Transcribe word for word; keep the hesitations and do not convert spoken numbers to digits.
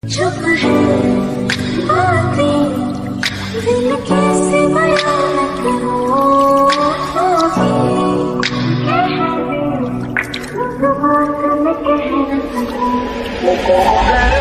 चुप है बातें, दिल कैसे बयान करूं, कह दे, बात मैं कह न सकूं।